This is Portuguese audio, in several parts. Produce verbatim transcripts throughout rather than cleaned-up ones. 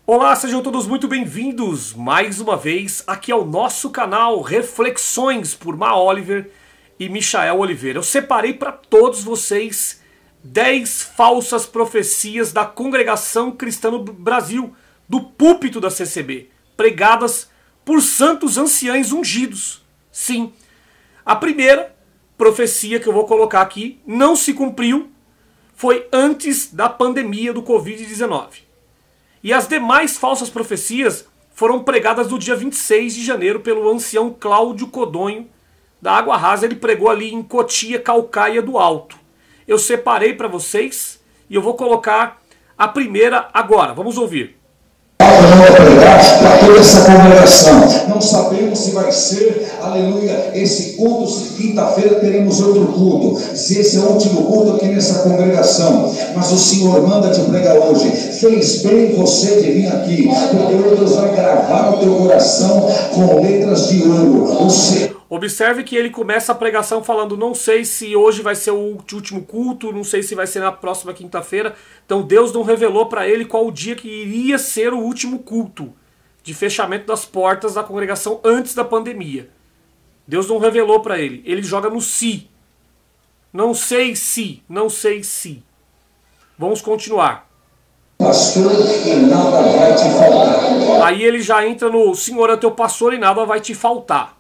Olá, sejam todos muito bem-vindos mais uma vez aqui ao nosso canal Reflexões por Ma Oliver e Michael Oliveira. Eu separei para todos vocês dez falsas profecias da Congregação Cristã no Brasil, do púlpito da C C B, pregadas por santos anciães ungidos. Sim, a primeira profecia que eu vou colocar aqui não se cumpriu, foi antes da pandemia do Covid dezenove. E as demais falsas profecias foram pregadas no dia vinte e seis de janeiro pelo ancião Cláudio Codonho, da Água Rasa. Ele pregou ali em Cotia, Caucaia do Alto. Eu separei para vocês e eu vou colocar a primeira agora. Vamos ouvir. Para toda essa congregação, não sabemos se vai ser, aleluia, esse culto, se quinta-feira teremos outro culto, se esse é o último culto aqui nessa congregação, mas o Senhor manda te pregar hoje. Fez bem você de vir aqui, porque Deus vai gravar o teu coração com letras de ouro. O Senhor... Observe que ele começa a pregação falando: não sei se hoje vai ser o último culto, não sei se vai ser na próxima quinta-feira. Então Deus não revelou para ele qual o dia que iria ser o último culto de fechamento das portas da congregação antes da pandemia. Deus não revelou para ele. Ele joga no si. Não sei se, não sei se. Vamos continuar. Pastor, e nada vai te faltar. Aí ele já entra no: Senhor é teu pastor e nada vai te faltar.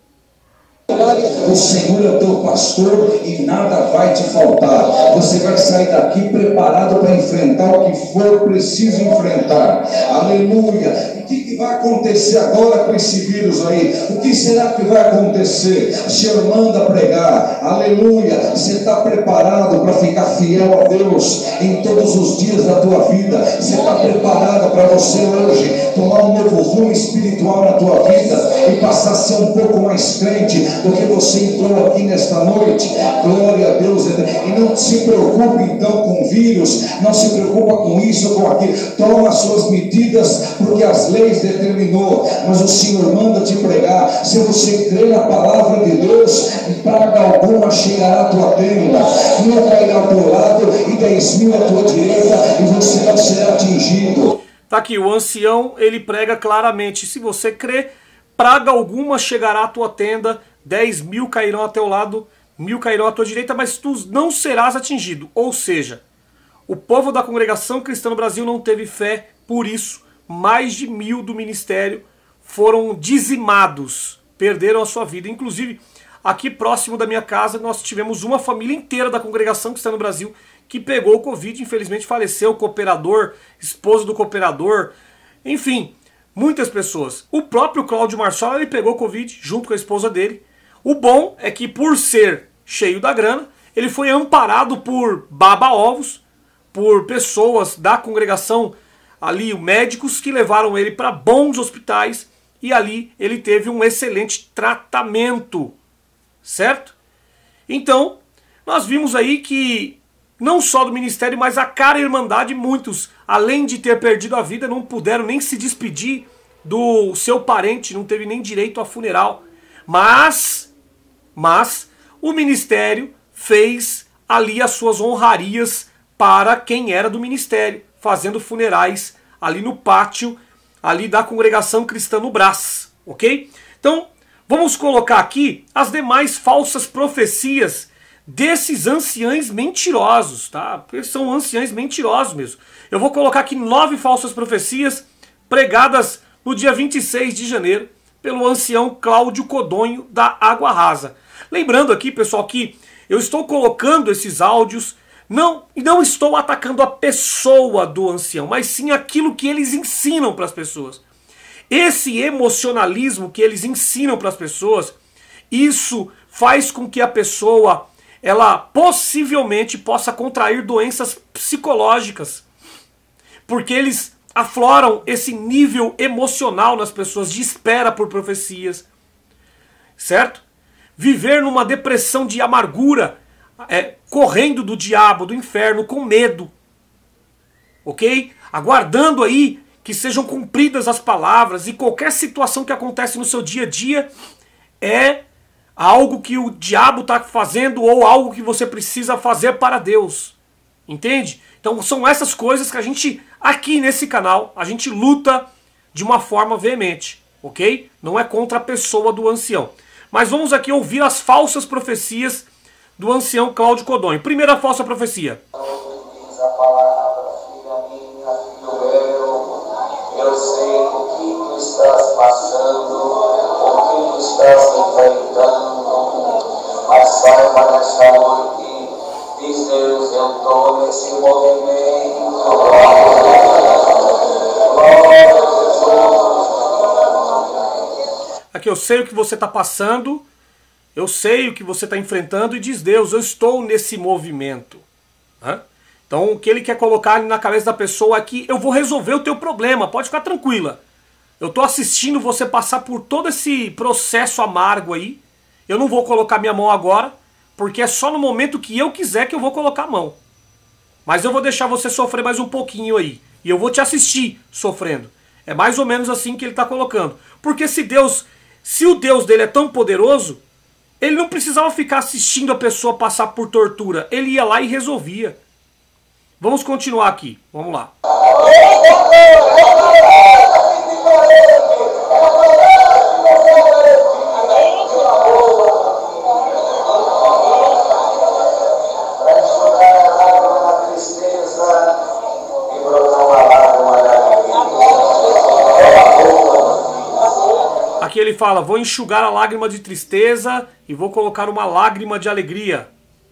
O Senhor é o teu pastor e nada vai te faltar. Você vai sair daqui preparado para enfrentar o que for preciso enfrentar. Aleluia. O que, que vai acontecer agora com esse vírus aí? O que será que vai acontecer? O Senhor manda pregar. Aleluia. Você está preparado para ficar fiel a Deus em todos os dias da tua vida? Você está preparado para você hoje tomar um novo rumo espiritual na tua vida e passar a ser um pouco mais crente do que você entrou aqui nesta noite? Glória a Deus. E não se preocupe então com vírus, não se preocupa com isso ou com aquilo. Toma as suas medidas, porque as leis determinou, mas o Senhor manda te pregar. Se você crê na palavra de Deus, praga alguma chegará à tua tenda, mil cairá ao teu lado e dez mil à tua direita, e você não será atingido. Tá aqui, o ancião, ele prega claramente: se você crê, praga alguma chegará à tua tenda, dez mil cairão ao teu lado, mil cairão à tua direita, mas tu não serás atingido. Ou seja, o povo da Congregação Cristã no Brasil não teve fé, por isso mais de mil do ministério foram dizimados, perderam a sua vida. Inclusive, aqui próximo da minha casa, nós tivemos uma família inteira da Congregação Cristã no Brasil que pegou o Covid, infelizmente faleceu, o cooperador, esposa do cooperador, enfim, muitas pessoas. O próprio Cláudio Marçal, ele pegou Covid junto com a esposa dele. O bom é que, por ser cheio da grana, ele foi amparado por baba-ovos, por pessoas da congregação ali, médicos, que levaram ele para bons hospitais, e ali ele teve um excelente tratamento, certo? Então, nós vimos aí que não só do ministério, mas a cara irmandade, muitos, além de ter perdido a vida, não puderam nem se despedir do seu parente, não teve nem direito a funeral. Mas, mas, o ministério fez ali as suas honrarias para quem era do ministério, fazendo funerais ali no pátio, ali da Congregação Cristã no Brás, ok? Então, vamos colocar aqui as demais falsas profecias desses anciães mentirosos, tá? Porque são anciães mentirosos mesmo. Eu vou colocar aqui nove falsas profecias pregadas no dia vinte e seis de janeiro pelo ancião Cláudio Codonho, da Água Rasa. Lembrando aqui, pessoal, que eu estou colocando esses áudios, não, e não estou atacando a pessoa do ancião, mas sim aquilo que eles ensinam para as pessoas. Esse emocionalismo que eles ensinam para as pessoas, isso faz com que a pessoa, ela possivelmente possa contrair doenças psicológicas, porque eles afloram esse nível emocional nas pessoas de espera por profecias, certo? Viver numa depressão de amargura, é, correndo do diabo, do inferno, com medo, ok? Aguardando aí que sejam cumpridas as palavras, e qualquer situação que acontece no seu dia a dia é algo que o diabo está fazendo ou algo que você precisa fazer para Deus. Entende? Então são essas coisas que a gente, aqui nesse canal, a gente luta de uma forma veemente, ok? Não é contra a pessoa do ancião. Mas vamos aqui ouvir as falsas profecias do ancião Cláudio Codonho. Primeira falsa profecia. Diz a palavra, filha minha, filho meu, eu sei o que tu estás passando, o que tu estás enfrentando, mas saiba nesta noite, diz Deus, eu estou nesse movimento. Glória a Jesus. Aqui eu sei o que você está passando, eu sei o que você está enfrentando, e diz Deus, eu estou nesse movimento. Hã? Então o que ele quer colocar na cabeça da pessoa é que eu vou resolver o teu problema, pode ficar tranquila. Eu estou assistindo você passar por todo esse processo amargo aí, eu não vou colocar minha mão agora, porque é só no momento que eu quiser que eu vou colocar a mão. Mas eu vou deixar você sofrer mais um pouquinho aí, e eu vou te assistir sofrendo. É mais ou menos assim que ele está colocando. Porque se Deus, se o Deus dele é tão poderoso, ele não precisava ficar assistindo a pessoa passar por tortura. Ele ia lá e resolvia. Vamos continuar aqui. Vamos lá. Aqui ele fala, vou enxugar a lágrima de tristeza e vou colocar uma lágrima de alegria.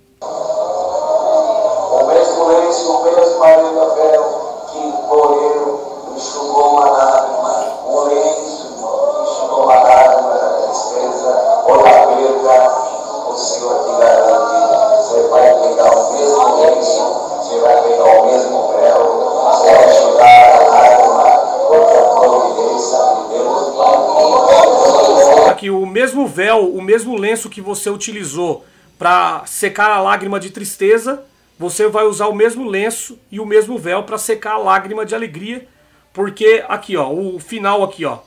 O mesmo lenço, o mesmo marido véu que correu, enxugou uma lágrima, o lenço enxugou uma lágrima da tristeza ou da perda, o Senhor te garante, você vai pegar o mesmo lenço, você vai pegar o mesmo véu, você vai enxugar a lágrima, porque a providência de Deus vai. Aqui o mesmo véu, o mesmo lenço que você utilizou para secar a lágrima de tristeza, você vai usar o mesmo lenço e o mesmo véu para secar a lágrima de alegria, porque aqui ó, o final aqui ó.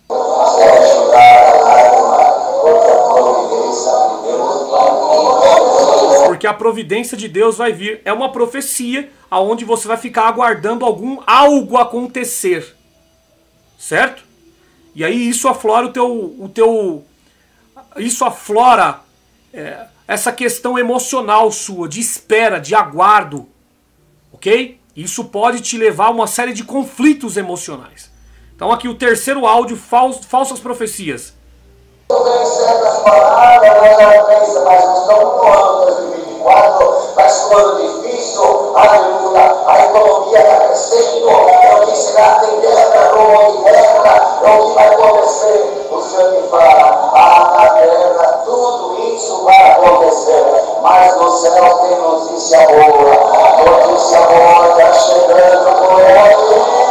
Porque a providência de Deus vai vir. É uma profecia aonde você vai ficar aguardando algum algo acontecer, certo? E aí isso aflora o teu, o teu, isso aflora é, essa questão emocional sua, de espera, de aguardo, ok? Isso pode te levar a uma série de conflitos emocionais. Então aqui o terceiro áudio, fals, falsas profecias. Tem certas palavras, nós já pensamos, mas não estamos no ano dois mil e vinte e quatro, mas no ano difícil, aleluia, a economia está crescendo, é o que será, tem guerra, Roma de guerra, é o que vai acontecer. O Senhor me fala, ah, na terra, tudo isso vai acontecer, mas no céu tem notícia boa, notícia boa está chegando por aí.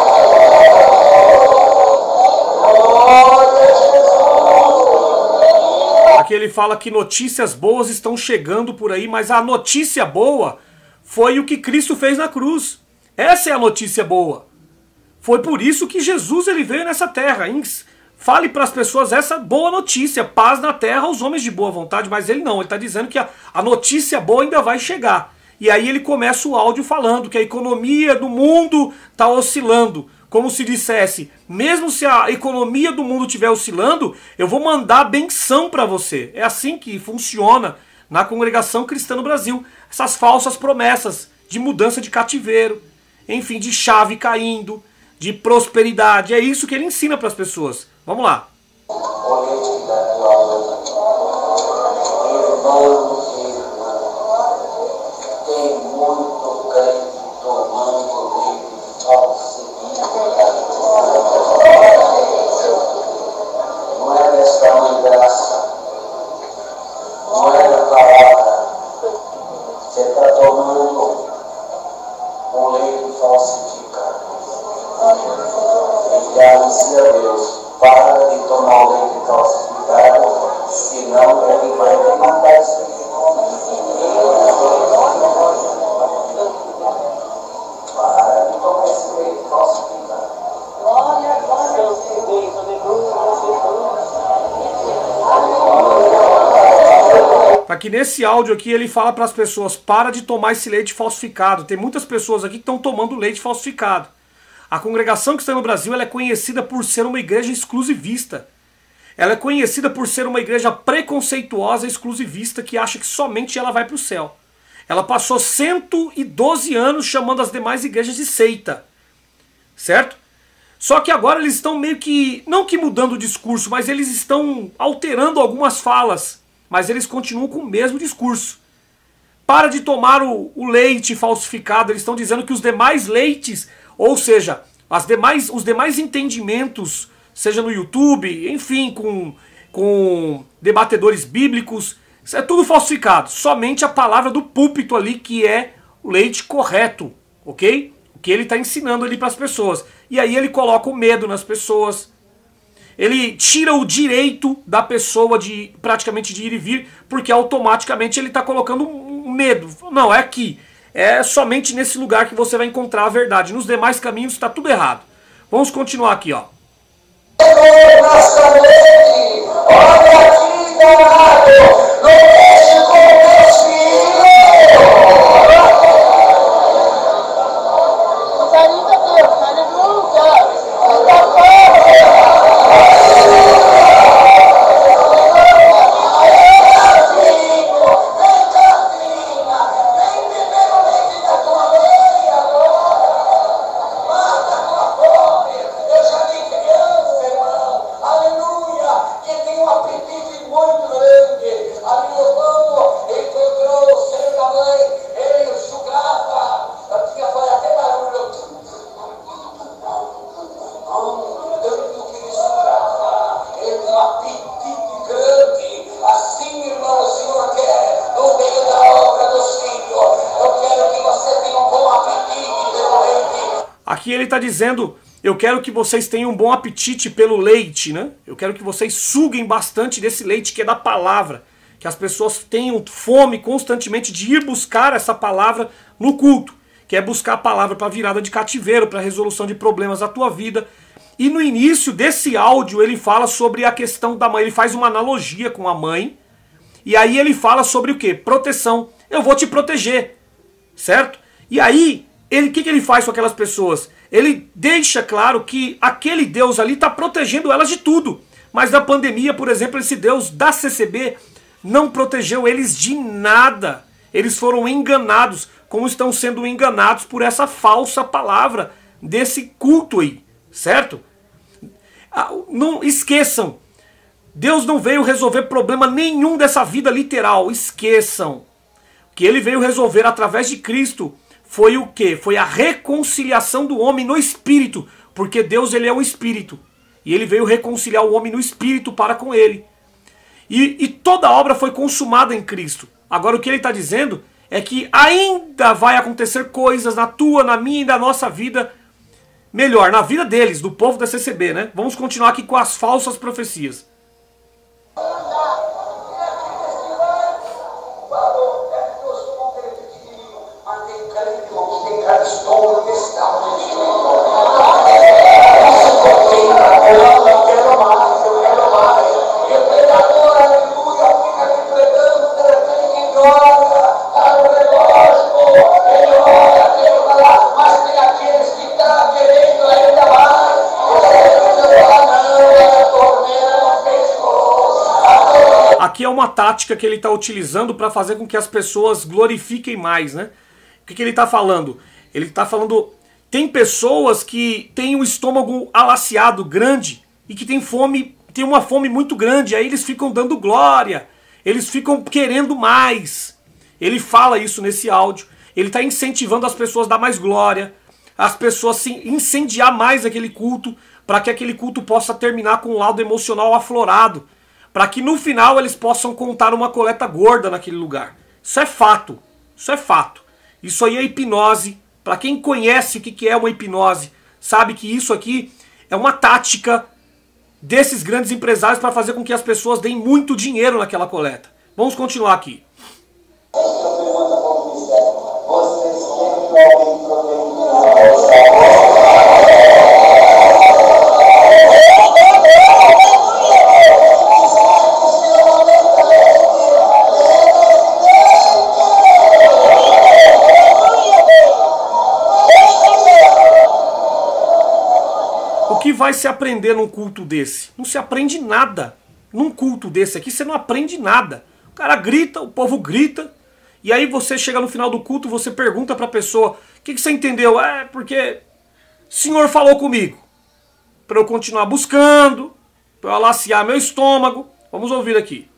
Aqui ele fala que notícias boas estão chegando por aí, mas a notícia boa foi o que Cristo fez na cruz. Essa é a notícia boa. Foi por isso que Jesus ele veio nessa terra. Fale para as pessoas essa boa notícia, paz na terra aos homens de boa vontade, mas ele não, ele está dizendo que a, a notícia boa ainda vai chegar. E aí ele começa o áudio falando que a economia do mundo está oscilando. Como se dissesse, mesmo se a economia do mundo estiver oscilando, eu vou mandar benção para você. É assim que funciona na congregação cristã no Brasil. Essas falsas promessas de mudança de cativeiro, enfim, de chave caindo, de prosperidade. É isso que ele ensina para as pessoas. Vamos lá. Tem muito crente tomando de falso. Não é desta mãe graça, não é da palavra. Você está tomando um leite falsificado. E agradecer a Deus, para de tomar o leite falsificado, senão ele vai te matar isso aí. Para de tomar esse leite falsificado. Aqui que nesse áudio aqui ele fala para as pessoas, para de tomar esse leite falsificado. Tem muitas pessoas aqui que estão tomando leite falsificado. A congregação cristã no Brasil ela é conhecida por ser uma igreja exclusivista. Ela é conhecida por ser uma igreja preconceituosa e exclusivista que acha que somente ela vai para o céu. Ela passou cento e doze anos chamando as demais igrejas de seita. Certo? Só que agora eles estão meio que, não que mudando o discurso, mas eles estão alterando algumas falas. Mas eles continuam com o mesmo discurso. Para de tomar o, o leite falsificado. Eles estão dizendo que os demais leites, ou seja, as demais, os demais entendimentos, seja no YouTube, enfim, com, com debatedores bíblicos, isso é tudo falsificado. Somente a palavra do púlpito ali que é o leite correto, ok? O que ele está ensinando ali para as pessoas. E aí ele coloca o medo nas pessoas. Ele tira o direito da pessoa de praticamente de ir e vir, porque automaticamente ele está colocando um medo. Não, é aqui. É somente nesse lugar que você vai encontrar a verdade. Nos demais caminhos está tudo errado. Vamos continuar aqui, ó. Aqui ele está dizendo, eu quero que vocês tenham um bom apetite pelo leite, né? Eu quero que vocês suguem bastante desse leite que é da palavra. Que as pessoas tenham fome constantemente de ir buscar essa palavra no culto. Que é buscar a palavra para virada de cativeiro, para resolução de problemas da tua vida. E no início desse áudio ele fala sobre a questão da mãe. Ele faz uma analogia com a mãe. E aí ele fala sobre o quê? Proteção. Eu vou te proteger. Certo? E aí, ele, o que, que ele faz com aquelas pessoas? Ele deixa claro que aquele Deus ali está protegendo elas de tudo. Mas na pandemia, por exemplo, esse Deus da C C B não protegeu eles de nada. Eles foram enganados, como estão sendo enganados por essa falsa palavra desse culto aí, certo? Não esqueçam, Deus não veio resolver problema nenhum dessa vida literal, esqueçam. O que ele veio resolver através de Cristo foi o quê? Foi a reconciliação do homem no espírito, porque Deus ele é um espírito, e ele veio reconciliar o homem no espírito para com ele. E, e toda a obra foi consumada em Cristo. Agora o que ele está dizendo é que ainda vai acontecer coisas na tua, na minha e na nossa vida, melhor, na vida deles, do povo da C C B, né? Vamos continuar aqui com as falsas profecias. Aqui é uma tática que ele está utilizando para fazer com que as pessoas glorifiquem mais, né? O que, que ele está falando? Ele está falando, tem pessoas que têm o estômago alaciado, grande, e que tem fome, tem uma fome muito grande, aí eles ficam dando glória, eles ficam querendo mais. Ele fala isso nesse áudio, ele está incentivando as pessoas a dar mais glória, as pessoas se incendiar mais aquele culto, para que aquele culto possa terminar com um lado emocional aflorado, para que no final eles possam contar uma coleta gorda naquele lugar. Isso é fato, isso é fato. Isso aí é hipnose. Para quem conhece o que é uma hipnose, sabe que isso aqui é uma tática desses grandes empresários para fazer com que as pessoas deem muito dinheiro naquela coleta. Vamos continuar aqui. O que vai se aprender num culto desse? Não se aprende nada. Num culto desse aqui você não aprende nada. O cara grita, o povo grita, e aí você chega no final do culto, você pergunta para a pessoa, o que, que você entendeu? É porque o Senhor falou comigo, para eu continuar buscando, para eu alaciar meu estômago. Vamos ouvir aqui.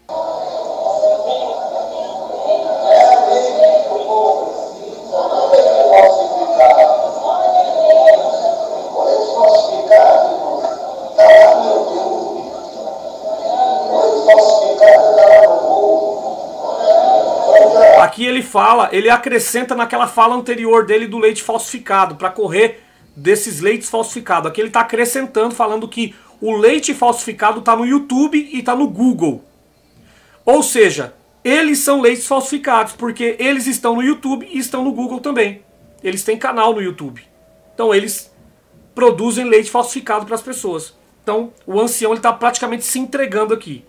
Aqui ele fala, ele acrescenta naquela fala anterior dele do leite falsificado, para correr desses leites falsificados. Aqui ele está acrescentando, falando que o leite falsificado está no YouTube e está no Google. Ou seja, eles são leites falsificados, porque eles estão no YouTube e estão no Google também. Eles têm canal no YouTube. Então eles produzem leite falsificado para as pessoas. Então o ancião está praticamente se entregando aqui.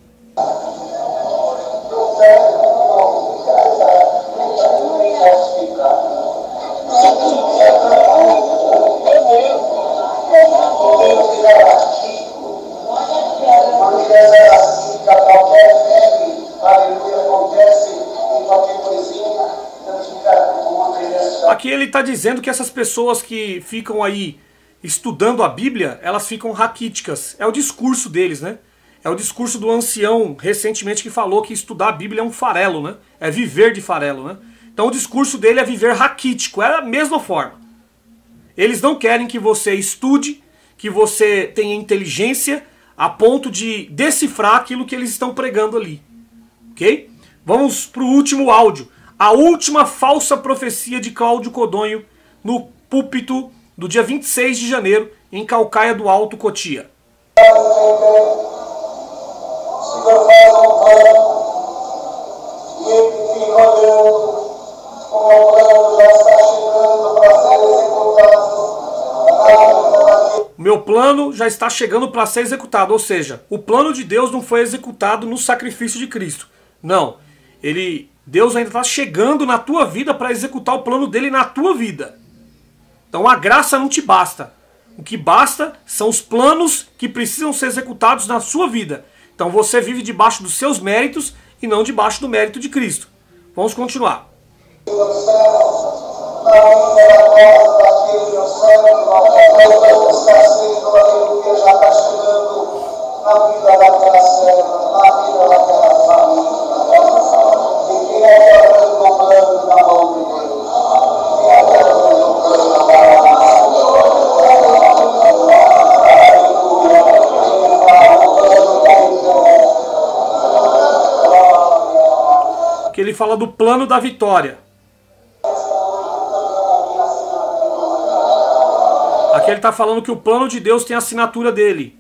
Aqui ele está dizendo que essas pessoas que ficam aí estudando a Bíblia, elas ficam raquíticas. É o discurso deles, né? É o discurso do ancião recentemente que falou que estudar a Bíblia é um farelo, né? É viver de farelo, né? Então o discurso dele é viver raquítico, é a mesma forma. Eles não querem que você estude, que você tenha inteligência a ponto de decifrar aquilo que eles estão pregando ali. Ok? Vamos para o último áudio. A última falsa profecia de Cláudio Codonho no púlpito do dia vinte e seis de janeiro, em Calcaia do Alto, Cotia. Meu plano já está chegando para ser executado, ou seja, o plano de Deus não foi executado no sacrifício de Cristo. Não, ele, Deus ainda está chegando na tua vida para executar o plano dele na tua vida. Então a graça não te basta. O que basta são os planos que precisam ser executados na sua vida. Então você vive debaixo dos seus méritos e não debaixo do mérito de Cristo. Vamos continuar. Que ele fala do plano da vitória. Aqui ele está falando que o plano de Deus tem a assinatura dele.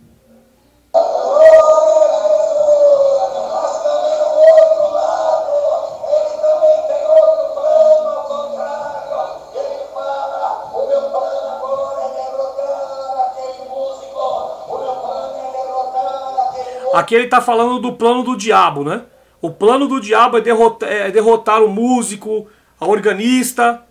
Aqui ele está falando do plano do diabo, né? O plano do diabo é derrotar, é derrotar o músico, a organista.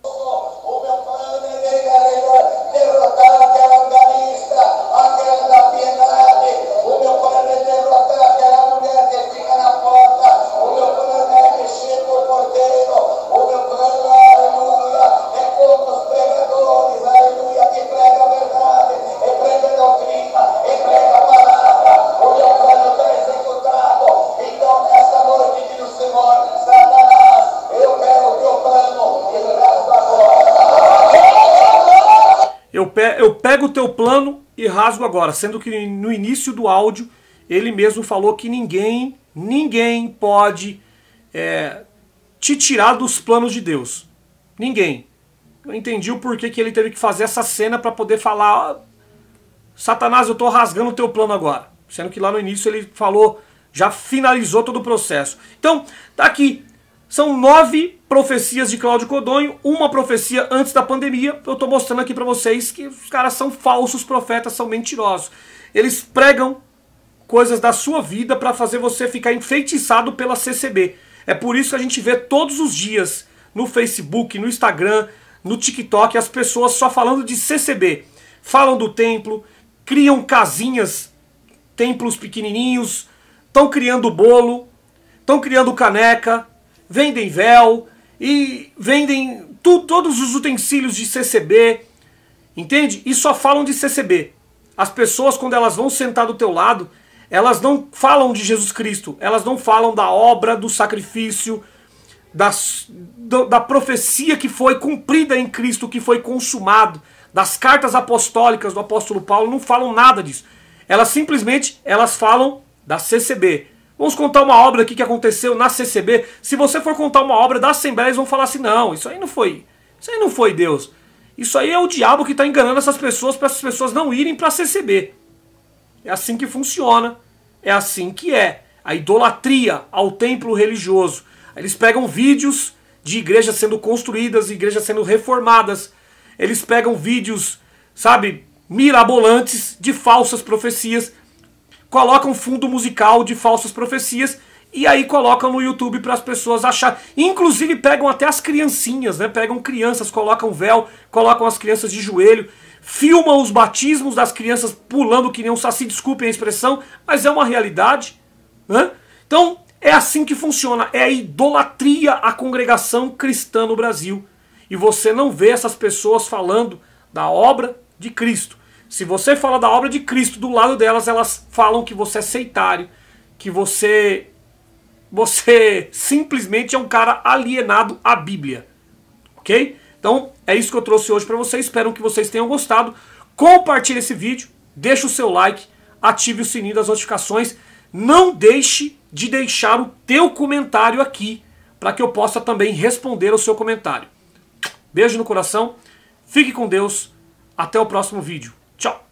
Eu pego o teu plano e rasgo agora, sendo que no início do áudio ele mesmo falou que ninguém, ninguém pode é, te tirar dos planos de Deus. Ninguém. Eu entendi o porquê que ele teve que fazer essa cena para poder falar: Satanás, eu estou rasgando o teu plano agora. Sendo que lá no início ele falou, já finalizou todo o processo. Então, tá aqui. São nove profecias de Cláudio Codonho, uma profecia antes da pandemia. Eu estou mostrando aqui para vocês que os caras são falsos profetas, são mentirosos. Eles pregam coisas da sua vida para fazer você ficar enfeitiçado pela C C B. É por isso que a gente vê todos os dias no Facebook, no Instagram, no TikTok, as pessoas só falando de C C B. falam do templo, criam casinhas, templos pequenininhos, estão criando bolo, estão criando caneca, vendem véu e vendem tu, todos os utensílios de C C B, entende? E só falam de C C B. As pessoas, quando elas vão sentar do teu lado, elas não falam de Jesus Cristo, elas não falam da obra, do sacrifício, das, do, da profecia que foi cumprida em Cristo, que foi consumado, das cartas apostólicas do apóstolo Paulo, não falam nada disso. Elas simplesmente elas falam da C C B. Vamos contar uma obra aqui que aconteceu na C C B. Se você for contar uma obra da Assembleia, eles vão falar assim, não, isso aí não foi, isso aí não foi Deus. Isso aí é o diabo que está enganando essas pessoas para essas pessoas não irem para a C C B. É assim que funciona, é assim que é. A idolatria ao templo religioso. Eles pegam vídeos de igrejas sendo construídas, igrejas sendo reformadas. Eles pegam vídeos, sabe, mirabolantes de falsas profecias, colocam fundo musical de falsas profecias e aí colocam no YouTube para as pessoas acharem. Inclusive pegam até as criancinhas, né? Pegam crianças, colocam véu, colocam as crianças de joelho, filmam os batismos das crianças pulando que nem um saci, desculpem a expressão, mas é uma realidade, né? Então é assim que funciona, é a idolatria à congregação cristã no Brasil. E você não vê essas pessoas falando da obra de Cristo. Se você fala da obra de Cristo do lado delas, elas falam que você é sectário, que você, você simplesmente é um cara alienado à Bíblia. Ok? Então é isso que eu trouxe hoje para vocês. Espero que vocês tenham gostado. Compartilhe esse vídeo, deixe o seu like, ative o sininho das notificações. Não deixe de deixar o teu comentário aqui, para que eu possa também responder ao seu comentário. Beijo no coração, fique com Deus, até o próximo vídeo. Tchau!